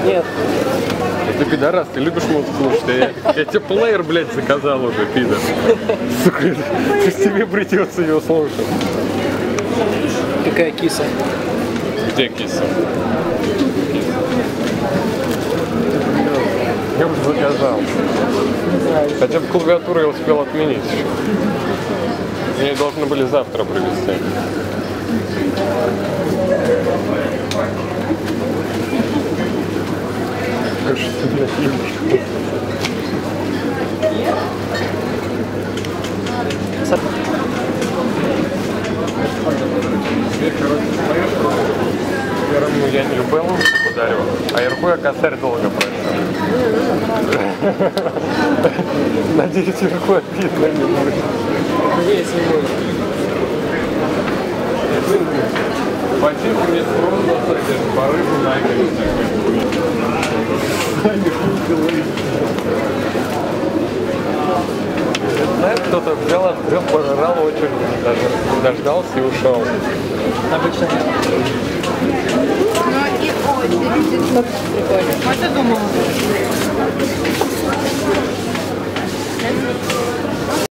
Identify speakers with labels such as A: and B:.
A: Нет.
B: Ты пидорас, ты любишь музыку слушать? Я тебе плеер, блядь, заказал уже, пидор. Сука, тебе придется ее слушать.
A: Какая киса?
B: Где киса? Я уже заказал. Хотя бы клавиатуру я успел отменить еще. Мне ее должны были завтра привезти. Что ты напьешь? Первому я не любил ударил, а Ирку я косарь долго просил. Надеюсь, Ирку обидно не будет.
A: Надеюсь, не будет.
B: Ботинки мне сложно садишь, по рыбу набережной. Знаешь, кто-то взял, пожрал очередь, даже дождался и ушел.
A: Обычно нет.
C: Ну и очередь.
A: Прикольно.
C: А ты думала?